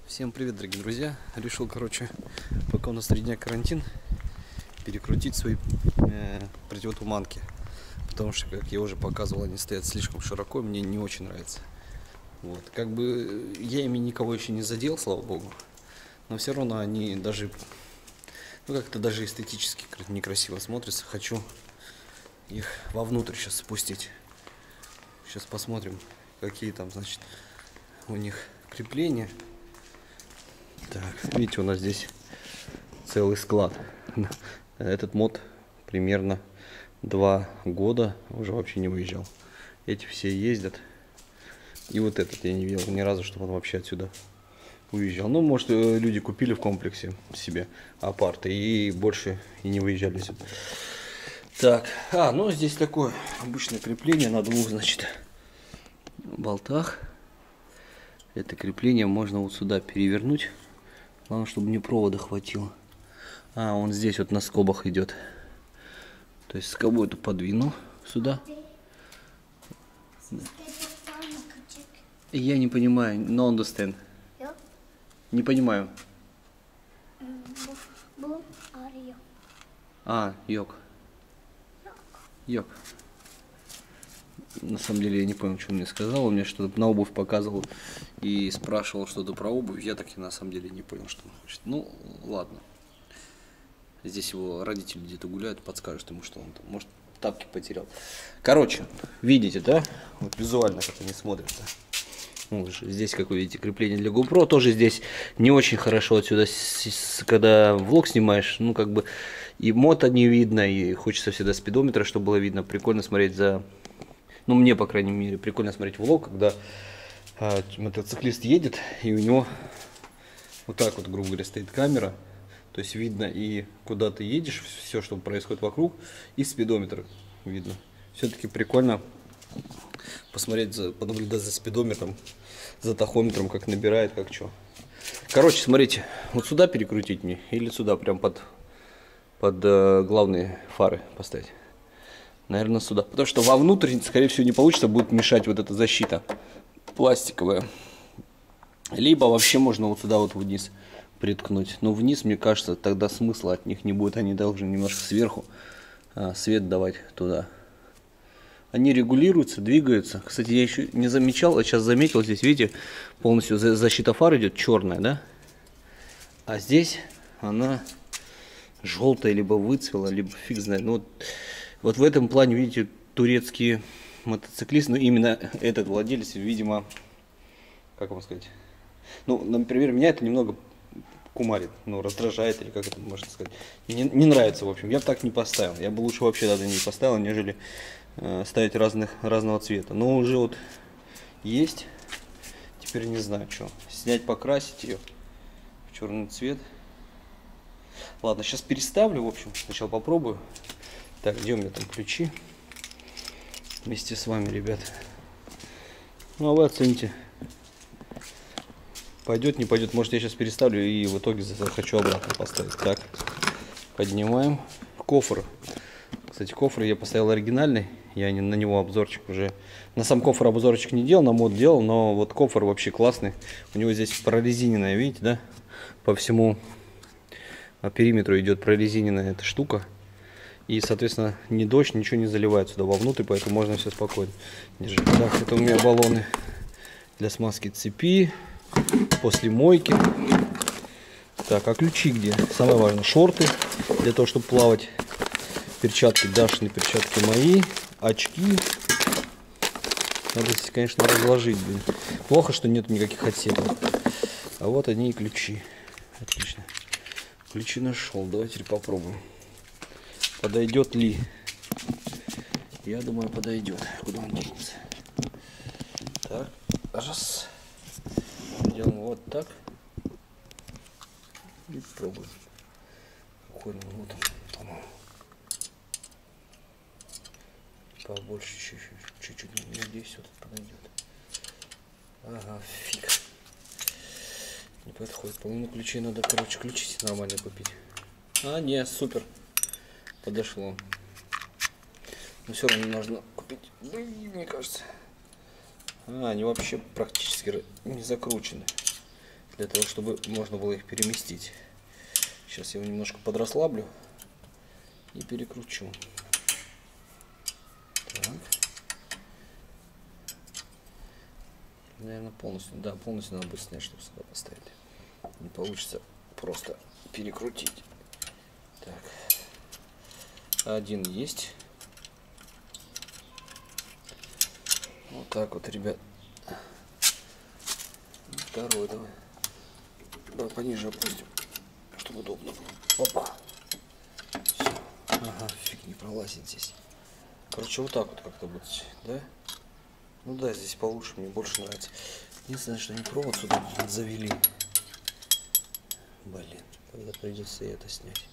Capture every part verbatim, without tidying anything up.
Всем привет, дорогие друзья. Решил, короче, пока у нас три дня карантин, перекрутить свои э, противотуманки. Потому что, как я уже показывал, они стоят слишком широко, мне не очень нравится. Вот. Как бы я ими никого еще не задел, слава богу. Но все равно они даже, ну как-то даже эстетически некрасиво смотрятся. Хочу их вовнутрь сейчас спустить. Сейчас посмотрим, какие там, значит, у них крепления. Так, видите, у нас здесь целый склад. Этот мод примерно два года уже вообще не выезжал. Эти все ездят. И вот этот я не видел ни разу, чтобы он вообще отсюда уезжал. Ну, может, люди купили в комплексе себе апарты и больше и не выезжали сюда. Так, а, ну здесь такое обычное крепление на двух, значит, болтах. Это крепление можно вот сюда перевернуть. Главное, чтобы мне провода хватило. А, он здесь вот на скобах идет. То есть скобу эту подвинул сюда. Я не понимаю, no understand. Не понимаю. А, йог. Йог. На самом деле я не понял, что он мне сказал. Он мне что-то на обувь показывал и спрашивал что-то про обувь. Я так и на самом деле не понял, что он хочет. Ну, ладно. Здесь его родители где-то гуляют, подскажут ему, что он там, может, тапки потерял. Короче, видите, да? Вот визуально как они смотрятся. Вот же, здесь, как вы видите, крепление для GoPro. Тоже здесь не очень хорошо отсюда, когда влог снимаешь, ну, как бы и мото не видно, и хочется всегда спидометра, чтобы было видно. Прикольно смотреть за... Ну, мне, по крайней мере, прикольно смотреть влог, когда а, мотоциклист едет, и у него вот так вот, грубо говоря, стоит камера. То есть видно и куда ты едешь, все, что происходит вокруг, и спидометр видно. Все-таки прикольно посмотреть, за, понаблюдать за спидометром, за тахометром, как набирает, как что. Короче, смотрите, вот сюда перекрутить мне, или сюда, прям под, под э, главные фары поставить. Наверное, сюда. Потому что вовнутрь, скорее всего, не получится, будет мешать вот эта защита пластиковая. Либо вообще можно вот сюда вот вниз приткнуть. Но вниз, мне кажется, тогда смысла от них не будет. Они должны немножко сверху а, свет давать туда. Они регулируются, двигаются. Кстати, я еще не замечал, а сейчас заметил. Здесь, видите, полностью защита фар идет черная, да? А здесь она желтая, либо выцвела, либо фиг знает. Ну, вот, вот в этом плане, видите, турецкие мотоциклисты, ну именно этот владелец, видимо, как вам сказать, ну, например, меня это немного кумарит, ну, раздражает, или как это можно сказать, и не, не нравится, в общем, я бы так не поставил, я бы лучше вообще даже не поставил, нежели э, ставить разных, разного цвета, но уже вот есть, теперь не знаю, что, снять, покрасить ее в черный цвет. Ладно, сейчас переставлю, в общем, сначала попробую. Так, где у меня там ключи? Вместе с вами, ребят. Ну, а вы оцените. Пойдет, не пойдет. Может, я сейчас переставлю и в итоге захочу обратно поставить. Так, поднимаем. Кофр. Кстати, кофр я поставил оригинальный. Я не, на него обзорчик уже... На сам кофр обзорчик не делал, на мод делал. Но вот кофр вообще классный. У него здесь прорезиненная, видите, да? По всему периметру идет прорезиненная эта штука. И, соответственно, ни дождь, ничего не заливает сюда вовнутрь, поэтому можно все спокойно держать. Так, это у меня баллоны для смазки цепи после мойки. Так, а ключи где? Самое важное, шорты для того, чтобы плавать. Перчатки, Дашины перчатки мои. Очки. Надо здесь, конечно, разложить. Блин. Плохо, что нет никаких отсеков. А вот они и ключи. Отлично. Ключи нашел. Давайте теперь попробуем. Подойдет ли? Я думаю, подойдет. Куда он денется? Так, раз. Делаем вот так. И пробуем. Какой вот он, по-моему. Побольше чуть-чуть. Чуть-чуть. Надеюсь, вот подойдет. Ага, фиг. Не подходит. По-моему, ключей надо, короче, ключи нормально купить. А, не, супер. Подошло. Но все равно нужно купить, мне кажется. А, они вообще практически не закручены. для того, чтобы можно было их переместить. Сейчас я его немножко подрасслаблю и перекручу. Так. Наверное, полностью, да, полностью надо будет снять, чтобы сюда поставить. Не получится просто перекрутить. Так. Один есть. Вот так вот, ребят. Второй давай. Давай пониже опустим, чтобы удобно было. Опа. Все. Ага, фиг не пролазит здесь. Короче, вот так вот как-то будет, да? Ну да, здесь получше, мне больше нравится. Единственное, что они провод сюда завели. Блин, тогда придется и это снять.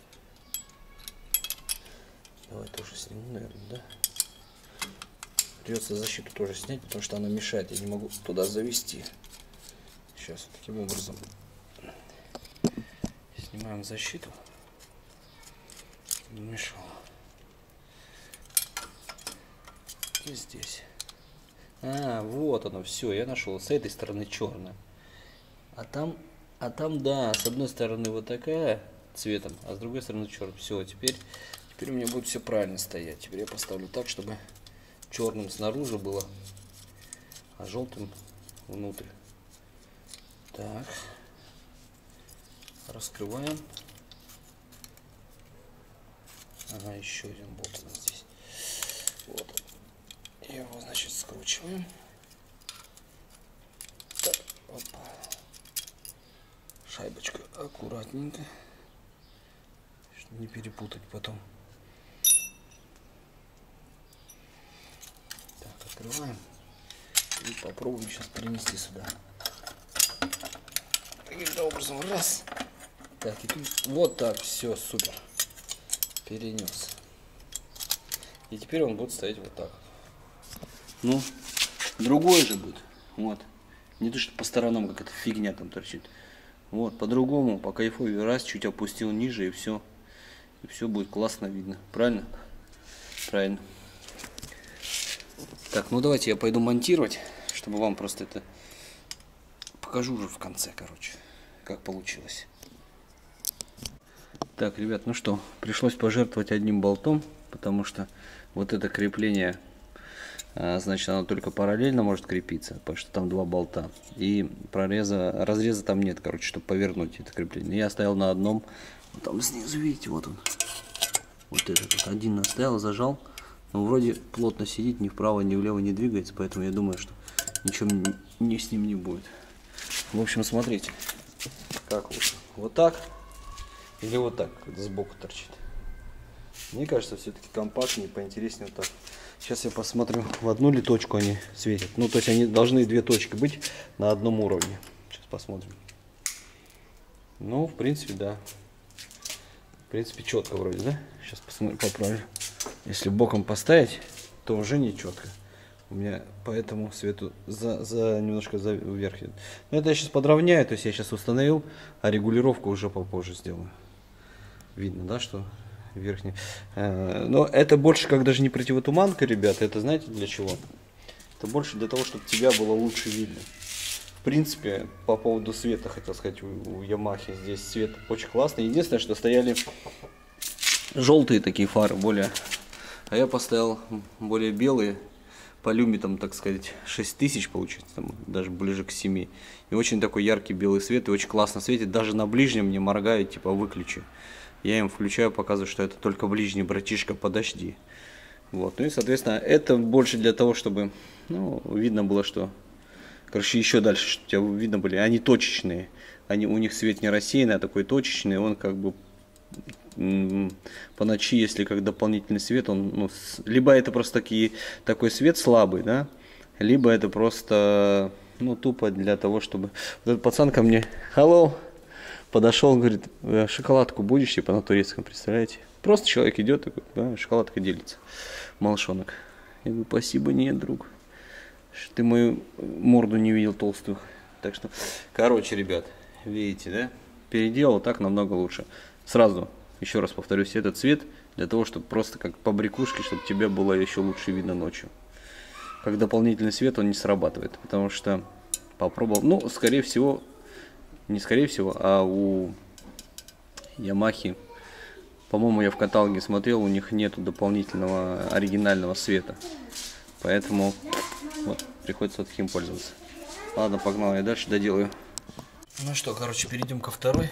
Давай тоже сниму, наверное, да? Придется защиту тоже снять, потому что она мешает. Я не могу туда завести. Сейчас вот таким образом снимаем защиту. Не мешало. И здесь. А, вот оно, все, я нашел. С этой стороны черная. А там, а там, да, с одной стороны вот такая цветом, а с другой стороны черная. Все, теперь, теперь у меня будет все правильно стоять. Теперь я поставлю так, чтобы черным снаружи было, а желтым внутрь. Так. Раскрываем. Ага, еще один болт у нас здесь. Вот. Его, значит, скручиваем. Так, опа. Шайбочка аккуратненько, чтобы не перепутать потом. Так, открываем и попробуем сейчас перенести сюда. Таким образом, раз. Так, и тут вот так, все, супер. Перенес. И теперь он будет стоять вот так. Ну, другой же будет. Вот. Не то, что по сторонам какая-то фигня там торчит. Вот, по-другому, по кайфове. Раз, чуть опустил ниже, и все. И все будет классно видно. Правильно? Правильно. Так, ну давайте я пойду монтировать, чтобы вам просто это покажу уже в конце, короче, как получилось. Так, ребят, ну что, пришлось пожертвовать одним болтом, потому что вот это крепление, значит, оно только параллельно может крепиться, потому что там два болта. И прореза, разреза там нет, короче, чтобы повернуть это крепление. Я оставил на одном, там снизу, видите, вот он. Вот этот вот один оставил, зажал. Но вроде плотно сидит, ни вправо, ни влево не двигается, поэтому я думаю, что ничего не, с ним не будет. В общем, смотрите, как лучше. Вот так или вот так, когда сбоку торчит. Мне кажется, все-таки компактнее, поинтереснее вот так. Сейчас я посмотрю, в одну ли точку они светят. Ну, то есть они должны две точки быть на одном уровне. Сейчас посмотрим. Ну, в принципе, да. В принципе, четко вроде, да? Сейчас посмотрю, поправлю. Если боком поставить, то уже не четко. У меня поэтому свету за, за немножко за вверх. Но это я сейчас подровняю, то есть я сейчас установил, а регулировку уже попозже сделаю. Видно, да, что верхний. Но это больше как даже не противотуманка, ребята. Это знаете для чего? Это больше для того, чтобы тебя было лучше видно. В принципе, по поводу света, хотел сказать, у Ямахи здесь свет очень классный. Единственное, что стояли желтые такие фары, более. А я поставил более белые. По люмитам, так сказать, шесть тысяч получится, там, даже ближе к семи. И очень такой яркий белый свет, и очень классно светит. Даже на ближнем не моргает, типа выключи. Я им включаю, показываю, что это только ближний, братишка, подожди. Вот. Ну и, соответственно, это больше для того, чтобы, ну, видно было, что, короче, еще дальше, чтобы тебя видно были. Они точечные, они, у них свет не рассеянный, а такой точечный, он как бы по ночи, если как дополнительный свет, он, ну, либо это просто такие, такой свет слабый, да, либо это просто, ну, тупо для того, чтобы... Вот этот пацан ко мне, hello, подошел, говорит, шоколадку будешь, типа на турецком, представляете? Просто человек идет, такой, да, шоколадка делится, малышонок. Я говорю, спасибо, нет, друг, что ты мою морду не видел толстую. Так что, короче, ребят, видите, да, переделал, так намного лучше. Сразу, еще раз повторюсь, этот цвет для того, чтобы просто как по брякушке, чтобы тебе было еще лучше видно ночью. Как дополнительный свет он не срабатывает, потому что попробовал, ну, скорее всего, не скорее всего, а у Ямахи, по-моему, я в каталоге смотрел, у них нету дополнительного оригинального света. Поэтому вот, приходится вот таким пользоваться. Ладно, погнал, я дальше доделаю. Ну что, короче, перейдем ко второй.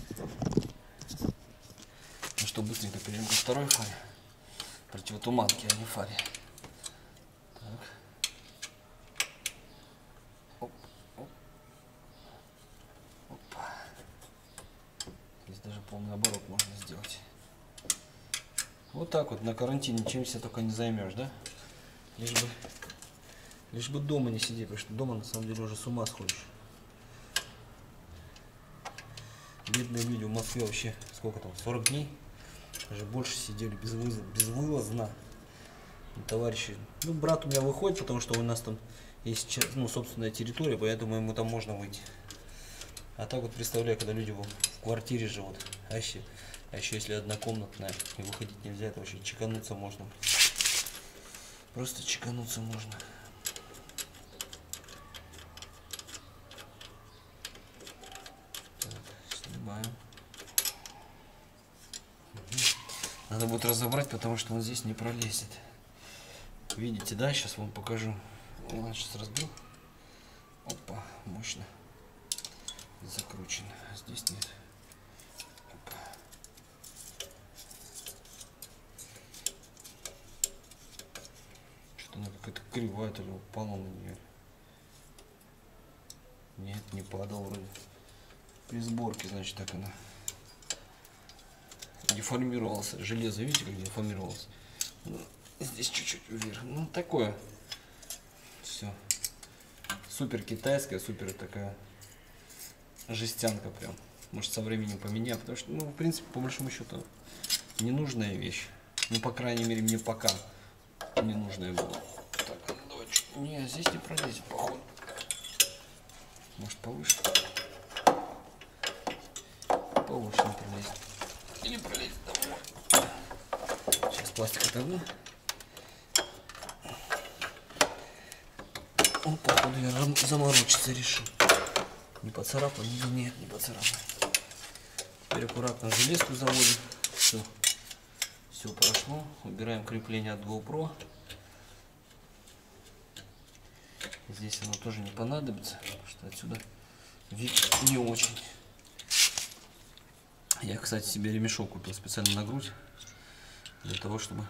Ну что, быстренько перейдем ко второй фаре. Противотуманке, а не фаре. Так. Оп, оп. Опа. Здесь даже полный оборот можно сделать. Вот так вот на карантине чем себя только не займешь, да? Лишь бы, лишь бы дома не сидеть, потому что дома на самом деле уже с ума сходишь. Бедные люди в Москве вообще, сколько там, сорок дней, даже больше сидели безвылазно, безвылазно. Товарищи, ну брат у меня выходит, потому что у нас там есть, ну, собственная территория, поэтому ему там можно выйти. А так вот представляю, когда люди в квартире живут, а еще, а еще если однокомнатная и выходить нельзя, это вообще чекануться можно. Просто чекануться можно. Так, снимаем. Угу. Надо будет разобрать, потому что он здесь не пролезет. Видите, да? Сейчас вам покажу. Я сейчас разбил. Опа, мощно. Закручено. А здесь нет. Опа. Что-то она какая-то кривая, то ли упала на нее. Нет, не падал вроде. При сборке, значит, так она деформировалась. Железо, видите, как деформировалось? Здесь чуть-чуть вверх. Ну, такое. Все. Супер китайская, супер такая жестянка прям. Может, со временем поменяю, потому что, ну, в принципе, по большому счету, ненужная вещь. Ну, по крайней мере, мне пока ненужная была. Так, ну, давай чуть. Не, здесь не пролезет, походу. Может, повыше? Повыше не пролезет. Или пролезет домой. Сейчас пластик оторву. Он, походу, я заморочиться решил. Не поцарапан? Нет, не поцарапан. Теперь аккуратно железку заводим. Все. Все прошло. Убираем крепление от GoPro. Здесь оно тоже не понадобится, потому что отсюда вид не очень. Я, кстати, себе ремешок купил специально на грудь, для того, чтобы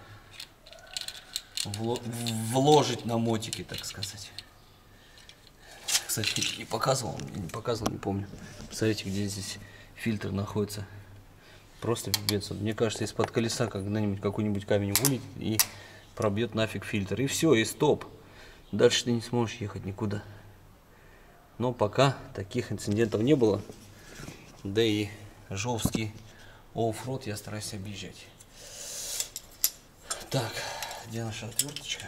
вложить на мотики, так сказать. Кстати, не показывал, не показывал, не помню. Посмотрите, где здесь фильтр находится. Просто пипец. Мне кажется, из-под колеса когда-нибудь какой-нибудь камень вылетит и пробьет нафиг фильтр. И все, и стоп. Дальше ты не сможешь ехать никуда. Но пока таких инцидентов не было. Да и жовский оффроуд я стараюсь объезжать. Так, где наша отверточка?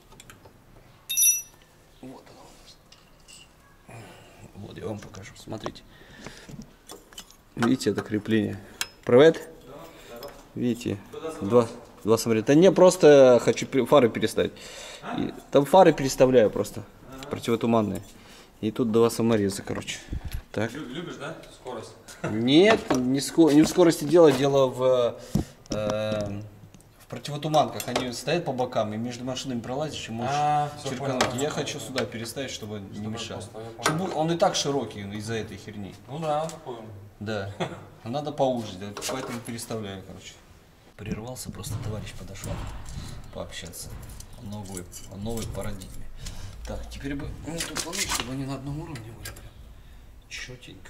Вот она у нас. Вот я вам покажу. Смотрите. Видите это крепление? Привет? Видите? Два, два самореза. Да не, просто хочу фары переставить. И, там фары переставляю просто. Противотуманные. И тут два самореза, короче. Так. Любишь, да, скорость? Нет, не, ско... не в скорости дело, дело в, э, в противотуманках. Они стоят по бокам, и между машинами пролазишь и можешь а, черкануть. Понял, Я понял. хочу сюда переставить, чтобы, чтобы не мешало. Чтобы... Он и так широкий из-за этой херни. Ну да, такой. Да. Надо поуже сделать, поэтому переставляю, короче. Прервался, просто товарищ подошел пообщаться о новой, о новой парадигме. Так, теперь бы не тупануть, чтобы они на одном уровне были. Четенько.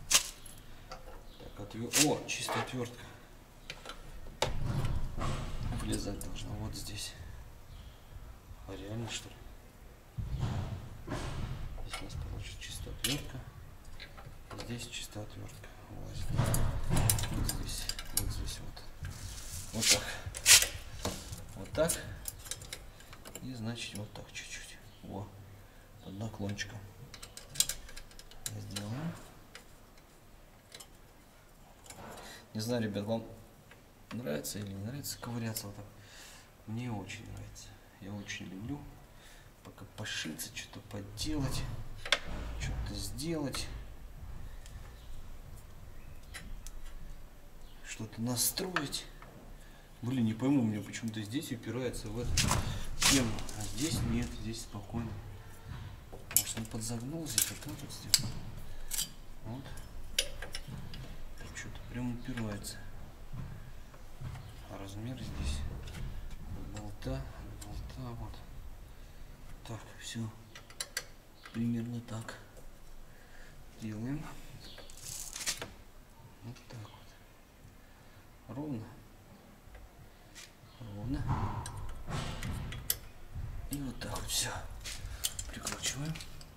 Так, отвер... О, чистая отвертка. Влезать должна вот здесь. А реально, что ли? Здесь у нас получится чистая отвертка. Здесь чистая отвертка. Вот здесь. Вот здесь вот. Вот так. Вот так. И значит вот так чуть-чуть. Во. Под наклончиком. Сделаем. Не знаю, ребят, вам нравится или не нравится ковыряться вот так? Мне очень нравится. Я очень люблю пока пошиться, что-то поделать, что-то сделать. что-то настроить. Блин, не пойму, у меня почему-то здесь упирается в эту тему, а здесь нет, здесь спокойно. Может, он подзагнул здесь, вот так вот сделал. Вот. Что-то прям упирается. А размер здесь болта, болта, вот. Так, все. Примерно так делаем. Вот так вот. Ровно. Ровно. И вот так вот все. Прикручиваем.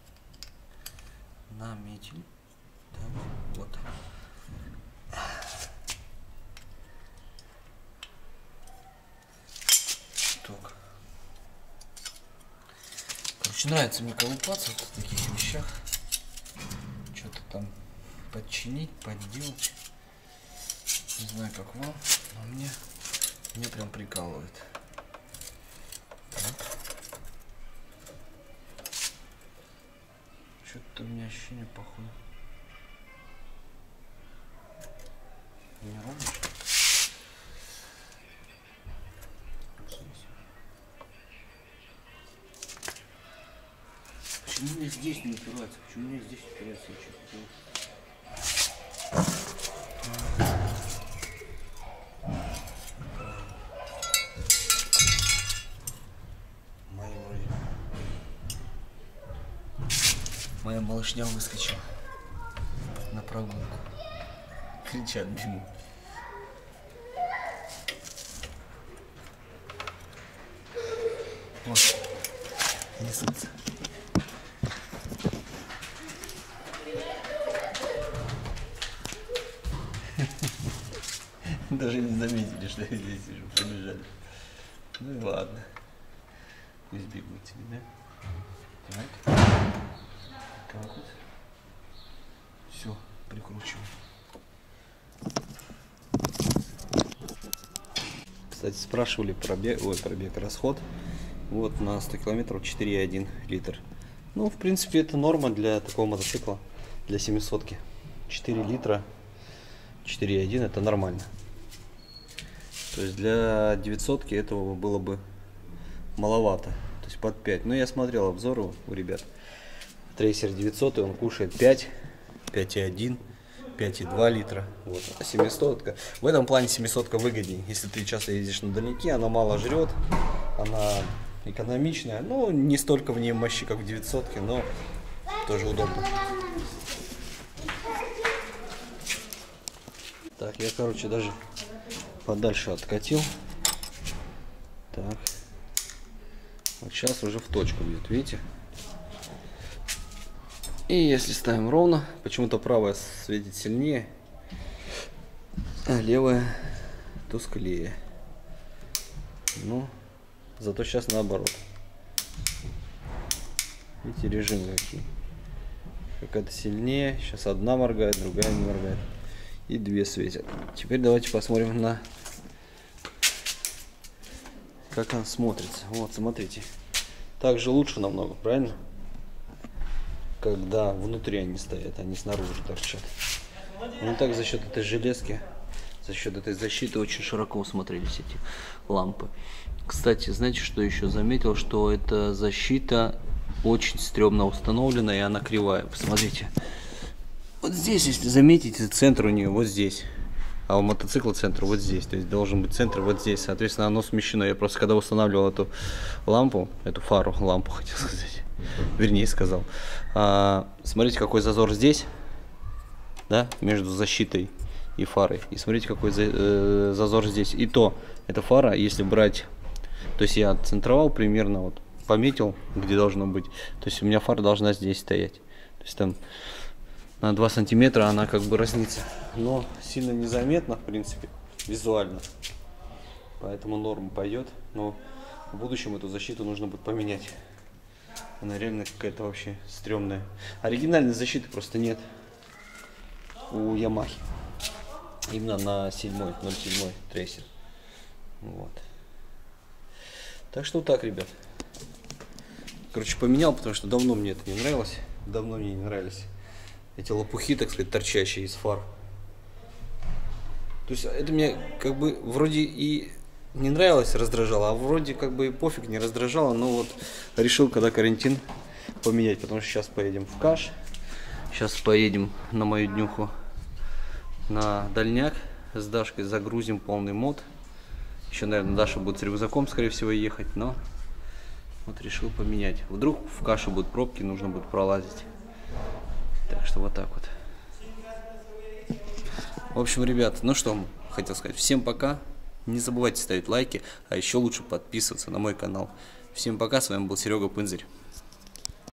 Наметим. Так, вот. Так. Короче, нравится мне колупаться вот в таких вещах. Что-то там подчинить, подделать. Не знаю, как вам, но мне, мне прям прикалывает. Так. Что-то у меня ощущение похоже. Не ровно, что ли? Почему у меня здесь не упирается? Почему у меня здесь упирается? Я что-то делаю. Моя малышня выскочила на прогулку. Кричат, бегу. Вот. Несутся. Даже не заметили, что я здесь сижу, побежали. Ну и ладно. Пусть бегут тебе, да? Так. Так вот. Все, прикручиваем. Кстати, спрашивали пробег, ой, пробег, расход. Вот на сто километров четыре и один литр. Ну, в принципе, это норма для такого мотоцикла, для семисотки. четыре литра, четыре и один это нормально. То есть для девятисотки этого было бы маловато. То есть под пять. Но я смотрел обзоры у ребят. Трейсер девятьсот, и он кушает пять, пять и один, пять и два литра. Вот. А семисотка. В этом плане семисотка выгоднее. Если ты часто ездишь на дальники, она мало жрет, она экономичная. Ну, не столько в ней мощи, как в девятисотке, но тоже удобно. Так, я, короче, даже подальше откатил. Так. Вот сейчас уже в точку бьет, видите? И если ставим ровно, почему-то правая светит сильнее, а левая тусклее. Ну, зато сейчас наоборот. Видите, режимы какие. Какая-то сильнее, сейчас одна моргает, другая не моргает. И две светят. Теперь давайте посмотрим на как она смотрится. Вот, смотрите. Так же лучше намного, правильно? Когда внутри они стоят, они снаружи торчат. Ну так за счет этой железки, за счет этой защиты очень широко смотрелись эти лампы. Кстати, знаете, что еще заметил? Что эта защита очень стрёмно установлена, и она кривая. Посмотрите. Вот здесь, если заметите, центр у нее вот здесь. А у мотоцикла центр вот здесь. То есть должен быть центр вот здесь. Соответственно, оно смещено. Я просто когда устанавливал эту лампу, эту фару, лампу хотел сказать. Вернее сказал. А, смотрите, какой зазор здесь. Да, между защитой и фарой. И смотрите, какой за, э, зазор здесь. И то, эта фара, если брать... То есть я центровал примерно, вот пометил, где должно быть. То есть у меня фара должна здесь стоять. То есть там на два сантиметра она как бы разнится. Но сильно незаметно, в принципе, визуально. Поэтому норм пойдет. Но в будущем эту защиту нужно будет поменять. Она реально какая-то вообще стрёмная. Оригинальной защиты просто нет у Ямахи. Именно на седьмой, ноль семь трейсер. Вот. Так что вот так, ребят. Короче, поменял, потому что давно мне это не нравилось. Давно мне не нравились эти лопухи, так сказать, торчащие из фар. То есть это мне как бы вроде и не нравилось, раздражало, а вроде как бы и пофиг, не раздражало, но вот решил, когда карантин, поменять, потому что сейчас поедем в Каш, сейчас поедем на мою днюху на дальняк с Дашкой, загрузим полный мод. Еще, наверное, Даша будет с рюкзаком, скорее всего, ехать, но вот решил поменять. Вдруг в Каше будут пробки, нужно будет пролазить. Так что вот так вот. В общем, ребят, ну что хотел сказать. Всем пока. Не забывайте ставить лайки, а еще лучше подписываться на мой канал. Всем пока, с вами был Серега Пынзырь.